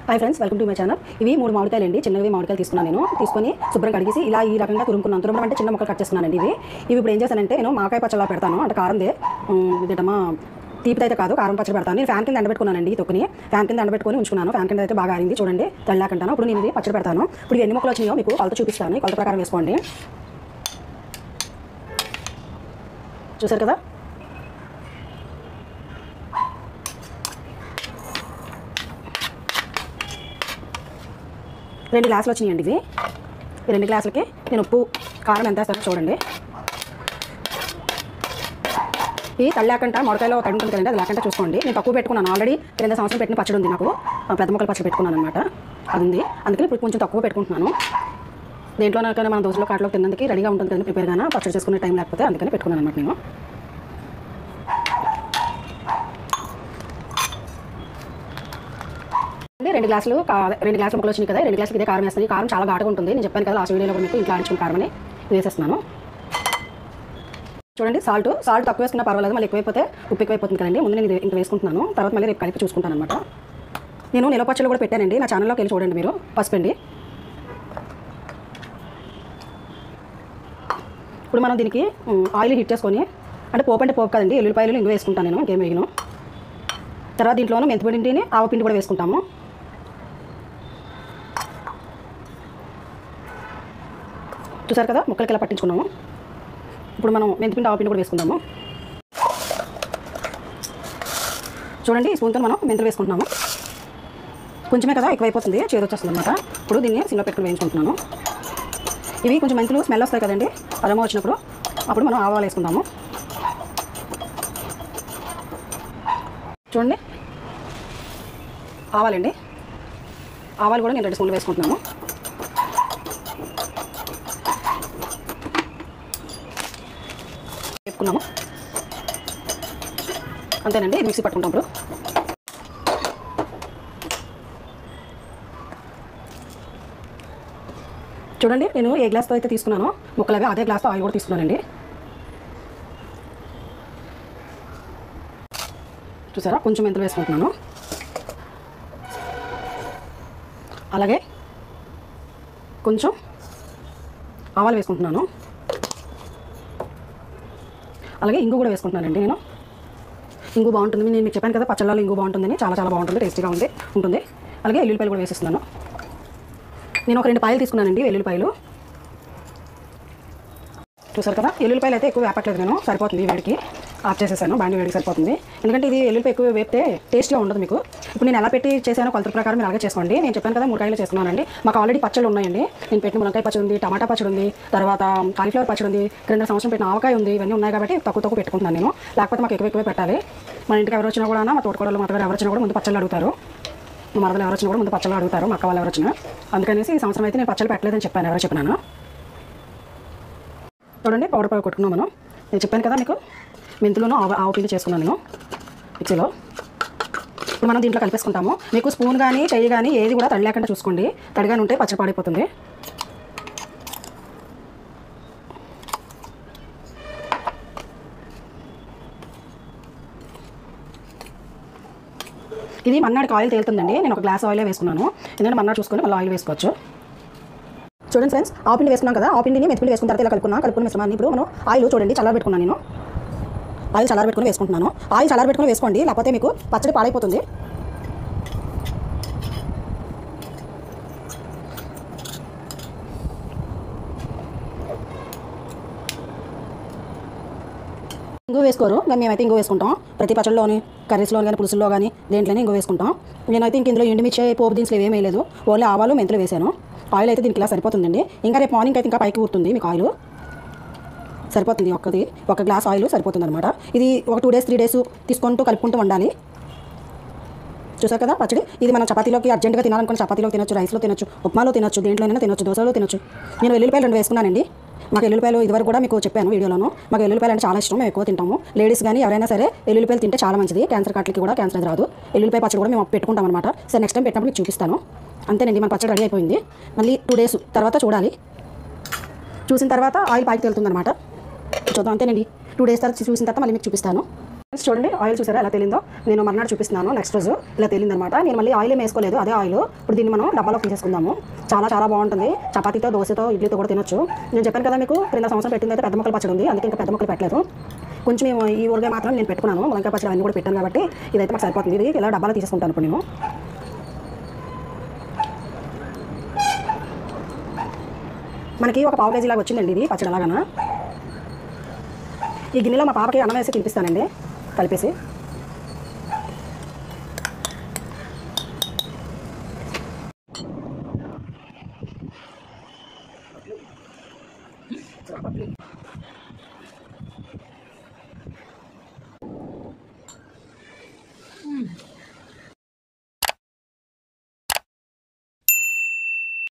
Hi friends, welcome to my channel. ఇవి 3 మామిడికాయలు అండి. చిన్నవి మామిడికాయలు తీసుకున్నాను. నేను తీసుకొని శుభ్రం కడిగేసి ఇలా ఈ రకంగా తురుముకున్నాను. తురుమడం అంటే చిన్న ముక్కలు కట్ చేసుకున్నానండి. ఇవి ఇప్పుడు ఏం చేశానంటే నేను మాకాయ పచ్చళ్ళ పెడతాను. అంటే కారందే ఇదేటమ్మా తీపిది అయితే కాదు, కారం పచ్చడి పెడతాను. నేను ఫ్యాన్ కింద ఎండబెట్టుకున్నానండి. తొక్కుని ఫ్యాన్ కింద ఎండబెట్టుకొని ఉంచుకున్నాను. ఫ్యాన్ కింద అయితే బాగా ఆరింది చూడండి, తెల్లాకంటాను. ఇప్పుడు నేను ఇది పచ్చడి పెడతాను. ఇప్పుడు ఎన్ని ముక్కలు వచ్చినాయో మీకు కొలత చూపిస్తాను. కొలత ప్రకారం వేసుకోండి. చూసారు కదా, రెండు గ్లాసులు వచ్చినాయండి. ఇవి 2 గ్లాసులకి నేను ఉప్పు కారం ఎంత వేస్తానో చూడండి. ఇది తళ్ళాకంట మొడకాయలో తడి ఉంటుంది కదండి, అది లేకుండా చూసుకోండి. నేను తక్కువ పెట్టుకున్నాను. ఆల్రెడీ 2 సంవత్సరం పెట్టిన పచ్చడి ఉంది నాకు, పెద్ద ముక్కలు పచ్చడి పెట్టుకున్నాను అనమాట. అది ఉంది, అందుకని ఇప్పుడు కొంచెం తక్కువ పెట్టుకుంటున్నాను. దేంట్లో నాకైనా మన దోశలో కాటలో తిన్నందుకు రెడీగా ఉంటుంది కదండి, ప్రిపేర్గానే పచ్చడి చేసుకునే టైం లేకపోతే అందుకని పెట్టుకున్నాను అనమాట. నేను 2 గ్లాసులు ముక్కలు వచ్చినాయి కదా, 2 గ్లాసులు ఇదే కారం వేస్తాను. ఈ కారం చాలా ఘాటుగా ఉంటుంది. నేను చెప్పాను కదా లాస్ట్ వీడియోలో కూడా మీకు, ఇంట్లో ఆడించుకున్న కారం అని వేసేస్తున్నాను. చూడండి, సాల్ట్ తక్కువ వేసుకున్నా పర్వాలేదు, మళ్ళీ ఎక్కువైపోతే ఉప్పు ఎక్కువైపోతుంది కదండి. ముందు నేను ఇంక వేసుకుంటున్నాను, తర్వాత మళ్ళీ రేపు కలిపి చూసుకుంటాను అనమాట. నేను నిలవ పచ్చళ్ళు కూడా పెట్టానండి, నా ఛానల్లోకి వెళ్ళి చూడండి మీరు. పసుపండి. ఇప్పుడు మనం దీనికి ఆయిల్ హీట్ చేసుకొని, అంటే పోపు అంటే పోపు కదండి, ఎల్లుల్లిపాయలు ఇంగు వేసుకుంటాను నేను, ఇంకేం వేయను. తర్వాత దీంట్లోనూ మెంతిపిండిని ఆవపిండి కూడా వేసుకుంటాము. చూసారు కదా, ముక్కలకి ఇలా పట్టించుకున్నాము. ఇప్పుడు మనం మెంతిపిండి ఆవపిండి కూడా వేసుకుందాము. చూడండి, ఈ స్పూన్తో మనం మెంతులు వేసుకుంటున్నాము. కొంచెమే కదా, ఎక్కువైపోతుంది, చేదు వచ్చేస్తుంది అనమాట. ఇప్పుడు దీన్ని సిమ్లో పెట్టుకుని వేయించుకుంటున్నాను. ఇవి కొంచెం మెంతులు స్మెల్ వస్తాయి కదండి, అరమ వచ్చినప్పుడు, అప్పుడు మనం ఆవాలు వేసుకుందాము. చూడండి, ఆవాలండి. ఆవాలు కూడా నేను 2 స్పూన్లు వేసుకుంటున్నాను. వేసుకున్నాము, అంతేనండి. ఇది మిక్సీ పట్టుకుంటాం. ఇప్పుడు చూడండి, నేను ఏ గ్లాస్తో అయితే తీసుకున్నానో ముక్కలవి అదే గ్లాస్తో ఆయిల్ కూడా తీసుకున్నానండి. చూసారా, కొంచెం మెంతులు వేసుకుంటున్నాను. అలాగే కొంచెం ఆవాలు వేసుకుంటున్నాను. అలాగే ఇంగు కూడా వేసుకుంటున్నానండి. నేను ఇంగు బాగుంటుంది, నేను మీకు చెప్పాను కదా పచ్చళ్ళలో ఇంగు బాగుంటుందని, చాలా బాగుంటుంది, టేస్టీగా ఉంటుంది. అలాగే ఎల్లుల్లిపాయలు కూడా వేసేస్తున్నాను. నేను ఒక 2 పాయలు తీసుకున్నానండి, వెల్లుల్లిపాయలు. చూసారు కదా, ఎల్లుల్లిపాయలు అయితే ఎక్కువ వేపట్లేదు నేను, సరిపోతుంది. వేడికి ఆఫ్ చేసేసాను, బాండి వేడికి సరిపోతుంది. ఎందుకంటే ఇది ఎల్లుల్లిపాయ ఎక్కువ వేపితే టేస్ట్గా ఉండదు మీకు. ఇప్పుడు నేను ఎలా పెట్టి చేశానో కొలత ప్రకారం మీరు అలాగే చేసుకోండి. నేను చెప్పాను కదా 3 కాయలు చేసుకున్నానండి. మాకు ఆల్రెడీ పచ్చళ్ళు ఉన్నాయండి. నేను పెట్టిన మునక్కాయ పచ్చడి ఉంది, టమాటా పచ్చడి ఉంది, తర్వాత కాలీఫ్లవర్ పచ్చడి ఉంది, 2 సంవత్సరం పెట్టిన ఆవకాయ ఉంది. ఇవన్నీ ఉన్నాయి కాబట్టి తక్కువ పెట్టుకుంటున్నాను నేను. లేకపోతే మాకు ఎక్కువ పెట్టాలి. మన ఇంటికి ఎవరు వచ్చినా కూడా, మా తోటకోడలు మాతగారు ఎవరు వచ్చినా కూడా ముందు పచ్చళ్ళు అడుగుతారు. మా మరదలు ఎవరు వచ్చినా కూడా ముందు పచ్చళ్ళు అడుగుతారు, మా అక్క వాళ్ళు ఎవరు వచ్చినా. అందుకనేసి ఈ సంవత్సరం అయితే నేను పచ్చళ్ళు పెట్టలేదని చెప్పాను. ఎవరు చెప్పినాను చూడండి, పౌడర్ కొట్టుకున్నాం మనం. నేను చెప్పాను కదా మీకు, మెంతులను ఆవపిండి చేసుకున్నాను నేను మిక్సీలో. ఇప్పుడు మనం దీంట్లో కలిపేసుకుంటాము. మీకు స్పూన్ కానీ చెయ్యి కానీ ఏది కూడా తడి లేకుండా చూసుకోండి. తడిగానే ఉంటే పచ్చడి పాడైపోతుంది. ఇది మన్నాడికి ఆయిల్ తేలుతుందండి. నేను ఒక గ్లాస్ ఆయిల్ వేసుకున్నాను, ఎందుకంటే మన్నాడు చూసుకొని మళ్ళీ ఆయిల్ వేసుకోవచ్చు. చూడండి ఫ్రెండ్స్, ఆవపిండి వేసుకున్నాం కదా, ఆవపిండిని మెంతిపిండి వేసుకున్న తర్వాత ఇలా కలుపుకున్న మిశ్రమాన్ని ఇప్పుడు మనం ఆయిల్ చూడండి చల్లారబెట్టుకున్నాను. నేను ఆయిల్ చల్లారబెట్టుకుని వేసుకుంటున్నాను. ఆయిల్ చల్లారబెట్టుకుని వేసుకోండి, లేకపోతే మీకు పచ్చడి పాడైపోతుంది. ఇంగు వేసుకోరు, కానీ మేమైతే ఇంగు వేసుకుంటాం. ప్రతి పచ్చడిలోని, కర్రీస్లో కానీ, పులుసుల్లో కానీ, దేంట్లోనే ఇంగు వేసుకుంటాం. నేనైతే ఇంక ఇందులో ఎండుమిర్చి, పోపు దినుసులు ఏమీ వేయలేదు, ఓన్లీ ఆవాలు మెంతులు వేసాను. ఆయిల్ అయితే దీనికి ఇలా సరిపోతుందండి. ఇంకా రేపు మార్నింగ్ అయితే ఇంకా పైకి ఊరుతుంది మీకు ఆయిల్. సరిపోతుంది, ఒక గ్లాస్ ఆయిల్ సరిపోతుంది అనమాట. ఇది ఒక 2 డేస్ 3 డేస్ తీసుకుంటూ కలుపుకుంటూ వండాలి. చూసారు కదా పచ్చడి. ఇది మనం చపాతీలోకి అర్జెంట్గా తినాలనుకుని చపాతీలో తినొచ్చు, రైస్లో తినొచ్చు, ఉప్మాలో తినొచ్చు, దేంట్లోనైనా తినొచ్చు, దోశలో తినొచ్చు. నేను వెల్లుల్లిపాయలు 2 వేసుకున్నానండి. మాకు ఎల్లుల్లిపాయలు ఇదివరకు కూడా మీకు చెప్పాను వీడియోలోను. మాకు ఎల్లుల్లిపాయలు అంటే చాలా ఇష్టం, మేము ఎక్కువ తింటాము. లేడీస్ కానీ ఎవరైనా సరే ఎల్లుల్లిపాయలు తింటే చాలా మంచిది. క్యాన్సర్ కాట్లకి కూడా క్యాన్సర్ రాదు. ఎల్లుల్లిపాయ పచ్చడి కూడా మేము పెట్టుకుంటాం అనమాట. సరే, నెక్స్ట్ టైం పెట్టినప్పుడు మీకు చూపిస్తాను. అంతేనండి, మన పచ్చడి రెడీ అయిపోయింది. మళ్ళీ 2 డేస్ తర్వాత చూడాలి. చూసిన తర్వాత ఆయిల్ పైకి తేలుతుంది అనమాట. చూద్దాం, అంతేనండి. 2 డేస్ తర్వాత చూసిన తర్వాత మళ్ళీ మీకు చూపిస్తాను. చూడండి ఆయిల్ చూసారా ఎలా తేలిందో. నేను మర్నాడు చూపిస్తున్నాను. నెక్స్ట్ రోజు ఇలా తేలిందనమాట. నేను మళ్ళీ ఆయిల్ ఏం వేసుకోలేదు, అదే ఆయిల్. ఇప్పుడు దీన్ని మనం డబ్బాలో తీసేసుకుందాము. చాలా చాలా బాగుంటుంది. చపాతీతో, దోశతో, ఇడ్లీతో కూడా తినొచ్చు. నేను చెప్పాను కదా మీకు, క్రింద సంవత్సరం పెట్టింది అయితే పెద్ద ముక్కలు పచ్చడి ఉంది, అందుకే ఇంకా పెద్ద ముక్కలు పెట్టలేదు. కొంచెం ఈ ఊరిగా మాత్రం నేను పెట్టుకున్నాను. మునక్కాయ పచ్చడి అన్నీ కూడా పెట్టాను కాబట్టి ఇదైతే మాకు సరిపోతుంది. ఇది ఇలా డబ్బాలో తీసుకుంటాను ఇప్పుడు నేను. మనకి ఒక పావు కేజీ లాగా వచ్చిందండి ఇది పచ్చడి అలాగనా. ఈ గిన్నెలో మా పాపకి అన్నం వేసి తినిపిస్తానండి కలిపేసి.